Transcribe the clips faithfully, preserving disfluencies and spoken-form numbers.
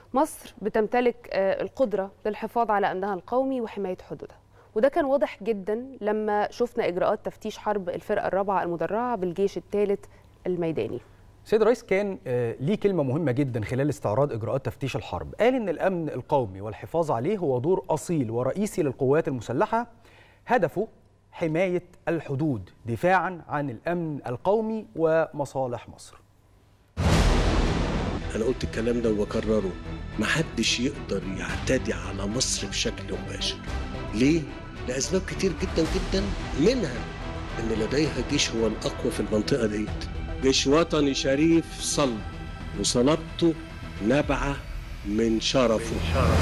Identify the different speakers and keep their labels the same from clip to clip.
Speaker 1: مصر بتمتلك القدرة للحفاظ على أمنها القومي وحماية حدودها، وده كان واضح جدا لما شفنا إجراءات تفتيش حرب الفرقة الرابعة المدرعة بالجيش الثالث الميداني.
Speaker 2: سيد الرئيس كان ليه كلمة مهمة جدا خلال استعراض إجراءات تفتيش الحرب، قال إن الأمن القومي والحفاظ عليه هو دور أصيل ورئيسي للقوات المسلحة، هدفه حماية الحدود دفاعا عن الأمن القومي ومصالح مصر.
Speaker 3: أنا قلت الكلام ده وبكرره، محدش يقدر يعتدي على مصر بشكل مباشر. ليه؟ لأسباب كتير جدا جدا، منها إن لديها جيش هو الأقوى في المنطقة ديت، جيش وطني شريف صلب، وصلابته نابعة من شرفه.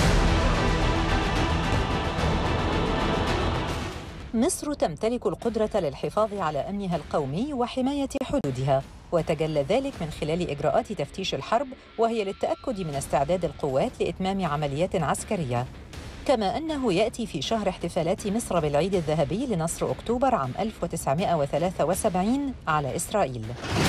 Speaker 4: مصر تمتلك القدرة للحفاظ على أمنها القومي وحماية حدودها، وتجلى ذلك من خلال إجراءات تفتيش الحرب، وهي للتأكد من استعداد القوات لإتمام عمليات عسكرية. كما أنه يأتي في شهر احتفالات مصر بالعيد الذهبي لنصر أكتوبر عام ألف وتسعمائة وثلاثة وسبعين على إسرائيل.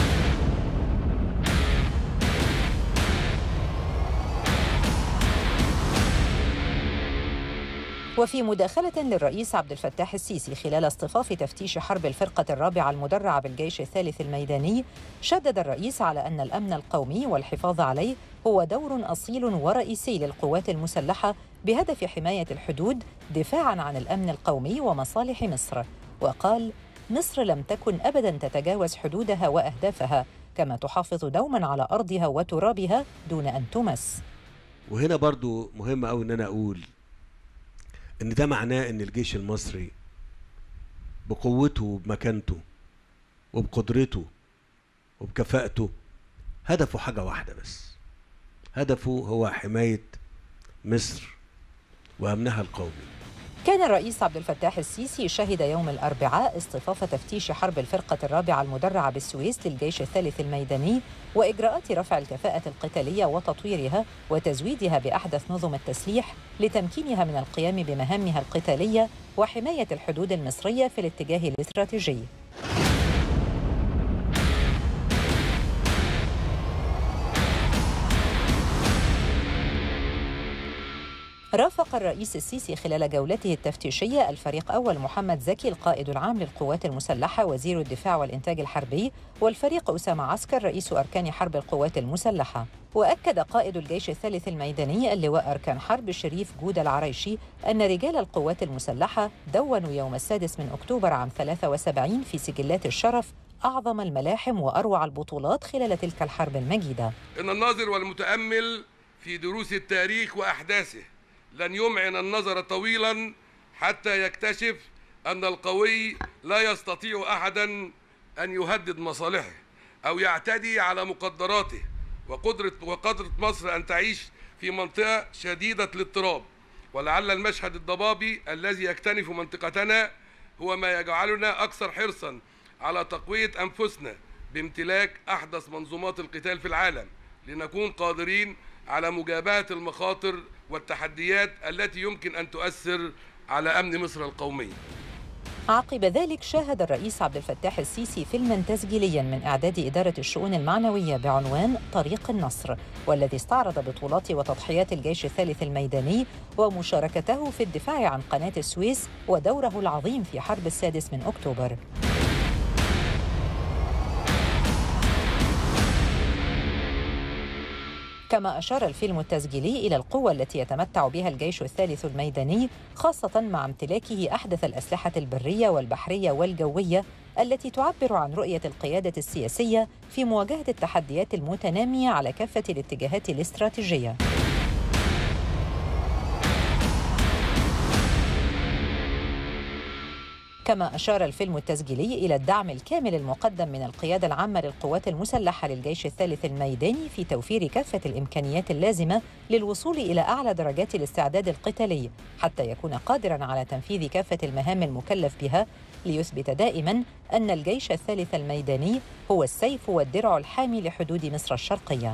Speaker 4: وفي مداخلة للرئيس عبد الفتاح السيسي خلال اصطفاف تفتيش حرب الفرقة الرابعة المدرعة بالجيش الثالث الميداني، شدد الرئيس على أن الأمن القومي والحفاظ عليه هو دور أصيل ورئيسي للقوات المسلحة بهدف حماية الحدود دفاعاً عن الأمن القومي ومصالح مصر. وقال: مصر لم تكن أبداً تتجاوز حدودها وأهدافها، كما تحافظ دوماً على أرضها وترابها دون أن تمس.
Speaker 3: وهنا برضو مهم أوي أن أنا أقول إن ده معناه إن الجيش المصري بقوته وبمكانته وبقدرته وبكفاءته هدفه حاجة واحدة بس، هدفه هو حماية مصر وأمنها القومي.
Speaker 4: كان الرئيس عبد الفتاح السيسي شهد يوم الأربعاء اصطفاف تفتيش حرب الفرقة الرابعة المدرعة بالسويس للجيش الثالث الميداني، وإجراءات رفع الكفاءة القتالية وتطويرها وتزويدها بأحدث نظم التسليح لتمكينها من القيام بمهامها القتالية وحماية الحدود المصرية في الاتجاه الاستراتيجي. رافق الرئيس السيسي خلال جولته التفتيشية الفريق أول محمد زكي القائد العام للقوات المسلحة وزير الدفاع والإنتاج الحربي، والفريق أسامة عسكر رئيس أركان حرب القوات المسلحة. وأكد قائد الجيش الثالث الميداني اللواء أركان حرب الشريف جودة العريشي أن رجال القوات المسلحة دونوا يوم السادس من أكتوبر عام ثلاثة وسبعين في سجلات الشرف أعظم الملاحم وأروع البطولات خلال تلك الحرب المجيدة.
Speaker 5: إن الناظر والمتأمل في دروس التاريخ وأحداثه لن يمعن النظر طويلا حتى يكتشف أن القوي لا يستطيع أحدا أن يهدد مصالحه أو يعتدي على مقدراته، وقدرة وقدرة مصر أن تعيش في منطقة شديدة الاضطراب. ولعل المشهد الضبابي الذي يكتنف منطقتنا هو ما يجعلنا أكثر حرصا على تقوية أنفسنا بامتلاك أحدث منظومات القتال في العالم، لنكون قادرين على مجابهة المخاطر والتحديات التي يمكن أن تؤثر على أمن مصر القومي.
Speaker 4: عقب ذلك شاهد الرئيس عبد الفتاح السيسي فيلما تسجيليا من إعداد إدارة الشؤون المعنوية بعنوان طريق النصر، والذي استعرض بطولات وتضحيات الجيش الثالث الميداني ومشاركته في الدفاع عن قناة السويس ودوره العظيم في حرب السادس من أكتوبر. كما أشار الفيلم التسجيلي إلى القوة التي يتمتع بها الجيش الثالث الميداني، خاصة مع امتلاكه أحدث الأسلحة البرية والبحرية والجوية التي تعبر عن رؤية القيادة السياسية في مواجهة التحديات المتنامية على كافة الاتجاهات الاستراتيجية. كما أشار الفيلم التسجيلي إلى الدعم الكامل المقدم من القيادة العامة للقوات المسلحة للجيش الثالث الميداني في توفير كافة الإمكانيات اللازمة للوصول إلى أعلى درجات الاستعداد القتالي، حتى يكون قادراً على تنفيذ كافة المهام المكلف بها، ليثبت دائماً أن الجيش الثالث الميداني هو السيف والدرع الحامي لحدود مصر الشرقية.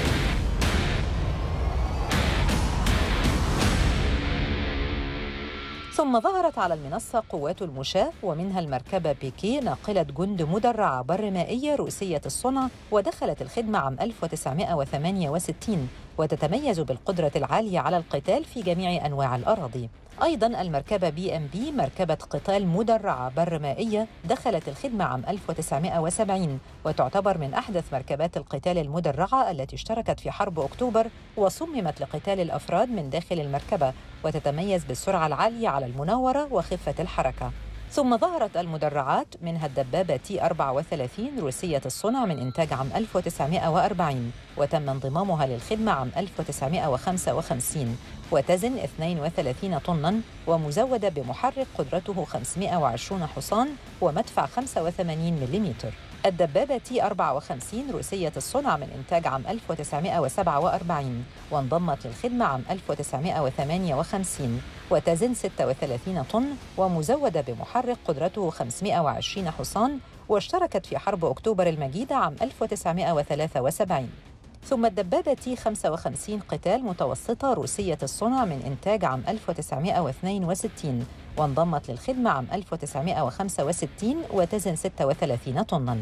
Speaker 4: ثم ظهرت على المنصة قوات المشاة ومنها المركبة بيكي ناقلة جند مدرعة برمائية روسية الصنع، ودخلت الخدمة عام ألف وتسعمائة وثمانية وستين وتتميز بالقدرة العالية على القتال في جميع أنواع الأراضي. أيضاً المركبة بي إم بي مركبة قتال مدرعة برمائية دخلت الخدمة عام ألف وتسعمائة وسبعين، وتعتبر من أحدث مركبات القتال المدرعة التي اشتركت في حرب أكتوبر وصممت لقتال الأفراد من داخل المركبة، وتتميز بالسرعة العالية على المناورة وخفة الحركة. ثم ظهرت المدرعات منها الدبابة تي أربعة وثلاثين روسية الصنع من إنتاج عام ألف وتسعمائة وأربعين، وتم انضمامها للخدمة عام ألف وتسعمائة وخمسة وخمسين، وتزن اثنين وثلاثين طناً، ومزودة بمحرك قدرته خمسمائة وعشرين حصان ومدفع خمسة وثمانين ملم. الدبابة تي أربعة وخمسين روسية الصنع من إنتاج عام ألف وتسعمائة وسبعة وأربعين، وانضمت للخدمة عام ألف وتسعمائة وثمانية وخمسين، وتزن ستة وثلاثين طن، ومزودة بمحرك قدرته خمسمائة وعشرين حصان، واشتركت في حرب أكتوبر المجيدة عام ألف وتسعمائة وثلاثة وسبعين. ثم الدبابة تي خمسة وخمسين قتال متوسطة روسية الصنع من إنتاج عام ألف وتسعمائة واثنين وستين، وانضمت للخدمة عام ألف وتسعمائة وخمسة وستين، وتزن ستة وثلاثين طناً.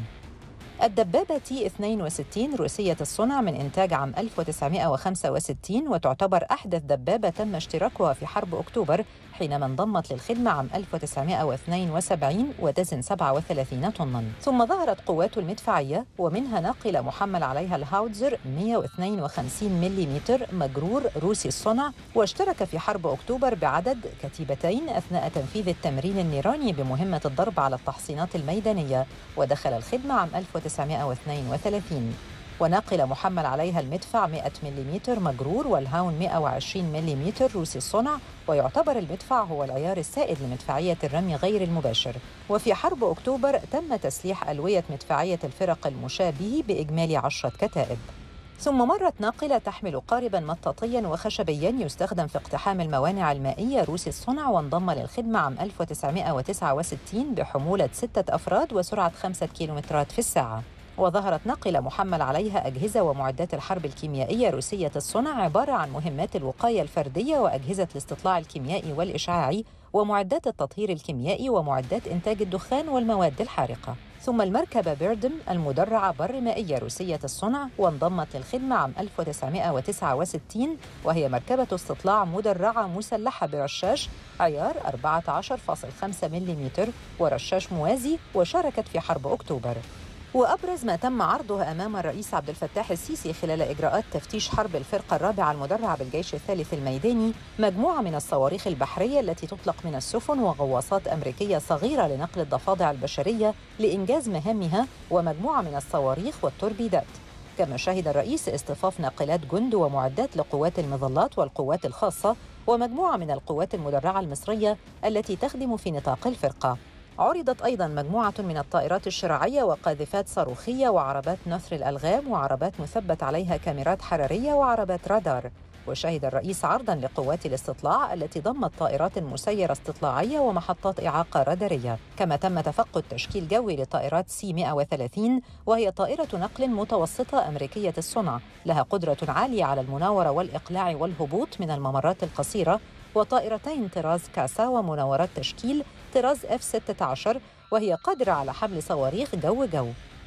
Speaker 4: الدبابة تي اثنين وستين روسية الصنع من إنتاج عام ألف وتسعمائة وخمسة وستين، وتعتبر أحدث دبابة تم اشتراكها في حرب أكتوبر حينما انضمت للخدمة عام ألف وتسعمائة واثنين وسبعين، وتزن سبعة وثلاثين طناً. ثم ظهرت قوات المدفعية ومنها ناقلة محمل عليها الهاوتزر مئة واثنين وخمسين ملم مجرور روسي الصنع، واشترك في حرب أكتوبر بعدد كتيبتين أثناء تنفيذ التمرين النيراني بمهمة الضرب على التحصينات الميدانية، ودخل الخدمة عام ألف وتسعمائة واثنين وثلاثين. وناقلة محمل عليها المدفع مئة ملم مجرور والهاون مئة وعشرين ملم روسي الصنع، ويعتبر المدفع هو العيار السائد لمدفعية الرمي غير المباشر. وفي حرب أكتوبر تم تسليح ألوية مدفعية الفرق المشاة به بإجمالي عشرة كتائب. ثم مرت ناقلة تحمل قارباً مطاطياً وخشبياً يستخدم في اقتحام الموانع المائية روسي الصنع، وانضم للخدمة عام ألف وتسعمائة وتسعة وستين بحمولة ستة أفراد وسرعة خمسة كيلومترات في الساعة. وظهرت ناقلة محمل عليها أجهزة ومعدات الحرب الكيميائية روسية الصنع عبارة عن مهمات الوقاية الفردية وأجهزة الاستطلاع الكيميائي والإشعاعي ومعدات التطهير الكيميائي ومعدات إنتاج الدخان والمواد الحارقة. ثم المركبة بيردم المدرعة برمائية روسية الصنع، وانضمت للخدمة عام ألف وتسعمائة وتسعة وستين، وهي مركبة استطلاع مدرعة مسلحة برشاش عيار أربعة عشر فاصلة خمسة ملم ورشاش موازي، وشاركت في حرب أكتوبر. وأبرز ما تم عرضه أمام الرئيس عبد الفتاح السيسي خلال إجراءات تفتيش حرب الفرقة الرابعة المدرعة بالجيش الثالث الميداني مجموعة من الصواريخ البحرية التي تطلق من السفن وغواصات أمريكية صغيرة لنقل الضفادع البشرية لإنجاز مهامها، ومجموعة من الصواريخ والتوربيدات. كما شهد الرئيس اصطفاف ناقلات جند ومعدات لقوات المظلات والقوات الخاصة ومجموعة من القوات المدرعة المصرية التي تخدم في نطاق الفرقة. عرضت أيضاً مجموعة من الطائرات الشراعية وقاذفات صاروخية وعربات نثر الألغام وعربات مثبت عليها كاميرات حرارية وعربات رادار. وشهد الرئيس عرضاً لقوات الاستطلاع التي ضمت طائرات مسيرة استطلاعية ومحطات إعاقة رادارية. كما تم تفقد تشكيل جوي لطائرات سي مئة وثلاثين، وهي طائرة نقل متوسطة أمريكية الصنع لها قدرة عالية على المناورة والإقلاع والهبوط من الممرات القصيرة، وطائرتين طراز كاسا ومناورات تشكيل طراز إف ستة عشر، وهي قادرة على حمل صواريخ جو جو.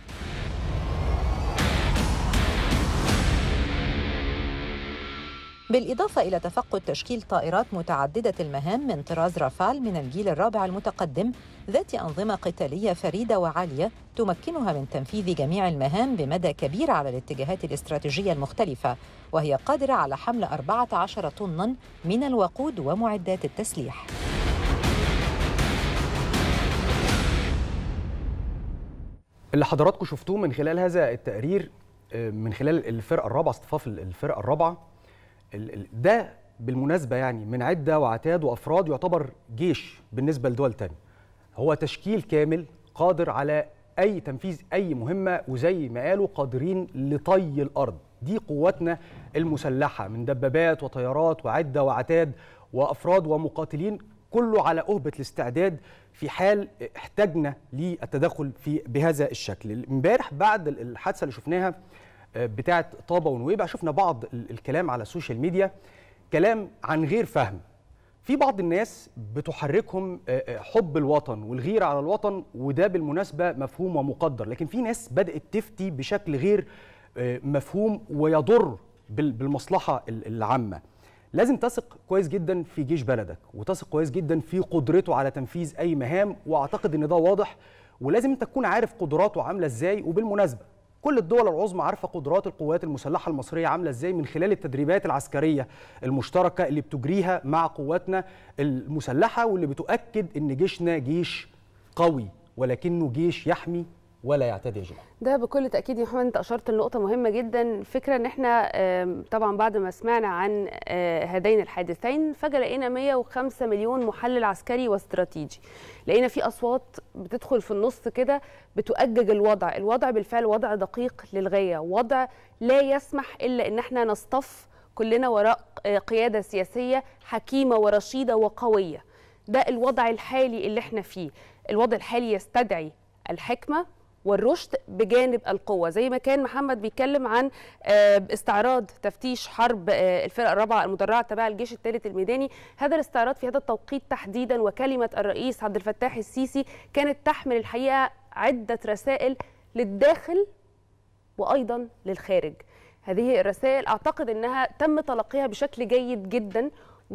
Speaker 4: بالإضافة إلى تفقد تشكيل طائرات متعددة المهام من طراز رافال من الجيل الرابع المتقدم ذات أنظمة قتالية فريدة وعالية تمكنها من تنفيذ جميع المهام بمدى كبير على الاتجاهات الاستراتيجية المختلفة، وهي قادرة على حمل أربعة عشر طناً من الوقود ومعدات التسليح.
Speaker 2: اللي حضراتكم شفتوه من خلال هذا التقرير من خلال الفرقة الرابعة، اصطفاف الفرقة الرابعة، ده بالمناسبة يعني من عدة وعتاد وأفراد يعتبر جيش بالنسبة لدول تانية. هو تشكيل كامل قادر على أي تنفيذ أي مهمة، وزي ما قالوا قادرين لطي الأرض. دي قواتنا المسلحة من دبابات وطيارات وعدة وعتاد وأفراد ومقاتلين، كله على أهبة الاستعداد في حال احتاجنا للتدخل في بهذا الشكل. امبارح بعد الحادثة اللي شفناها بتاعة طابة ونويبع، شفنا بعض الكلام على السوشيال ميديا، كلام عن غير فهم. في بعض الناس بتحركهم حب الوطن والغيرة على الوطن، وده بالمناسبة مفهوم ومقدر، لكن في ناس بدأت تفتي بشكل غير مفهوم ويضر بالمصلحه العامه لازم تثق كويس جدا في جيش بلدك، وتثق كويس جدا في قدرته على تنفيذ اي مهام، واعتقد ان ده واضح. ولازم انت تكون عارف قدراته عامله ازاي. وبالمناسبه كل الدول العظمى عارفه قدرات القوات المسلحه المصريه عامله ازاي من خلال التدريبات العسكريه المشتركه اللي بتجريها مع قواتنا المسلحه، واللي بتؤكد ان جيشنا جيش قوي ولكنه جيش يحمي ولا يعتدي يا جماعه.
Speaker 1: ده بكل تاكيد يا محمد، انت اشرت لنقطه مهمه جدا. الفكره ان احنا طبعا بعد ما سمعنا عن هذين الحادثين فجاه لقينا مئة وخمسة مليون محلل عسكري واستراتيجي، لقينا في اصوات بتدخل في النص كده بتؤجج الوضع. الوضع بالفعل وضع دقيق للغايه، وضع لا يسمح الا ان احنا نصطف كلنا وراء قياده سياسيه حكيمه ورشيده وقويه. ده الوضع الحالي اللي احنا فيه. الوضع الحالي يستدعي الحكمه والرشد بجانب القوة. زي ما كان محمد بيتكلم عن استعراض تفتيش حرب الفرقة الرابعة المدرعة تبع الجيش الثالث الميداني، هذا الاستعراض في هذا التوقيت تحديدا وكلمة الرئيس عبد الفتاح السيسي كانت تحمل الحقيقة عدة رسائل للداخل وأيضا للخارج. هذه الرسائل أعتقد أنها تم تلقيها بشكل جيد جدا،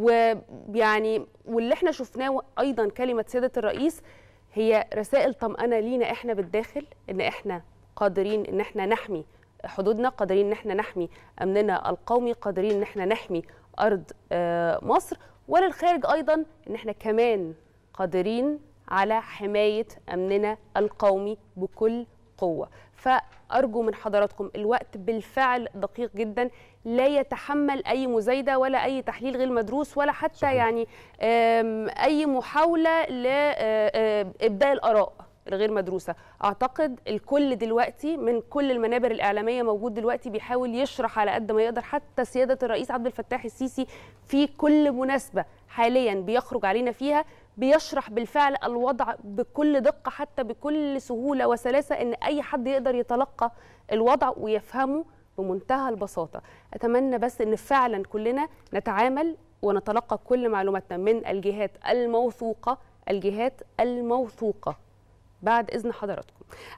Speaker 1: ويعني واللي احنا شفناه أيضا كلمة سيادة الرئيس هي رسائل طمأنة لينا احنا بالداخل، ان احنا قادرين ان احنا نحمي حدودنا، قادرين ان احنا نحمي امننا القومي، قادرين ان احنا نحمي ارض مصر، وللخارج ايضا ان احنا كمان قادرين على حماية امننا القومي بكل قوة. فأرجو من حضراتكم، الوقت بالفعل دقيق جدا، لا يتحمل أي مزايدة ولا أي تحليل غير مدروس ولا حتى صحيح. يعني أي محاولة لإبداء الآراء الغير مدروسة. أعتقد الكل دلوقتي من كل المنابر الإعلامية موجود دلوقتي بيحاول يشرح على قد ما يقدر. حتى سيادة الرئيس عبد الفتاح السيسي في كل مناسبة حاليا بيخرج علينا فيها بيشرح بالفعل الوضع بكل دقة، حتى بكل سهولة وسلاسة، إن أي حد يقدر يتلقى الوضع ويفهمه بمنتهى البساطة. أتمنى بس إن فعلا كلنا نتعامل ونتلقى كل معلوماتنا من الجهات الموثوقة، الجهات الموثوقة بعد إذن حضراتكم.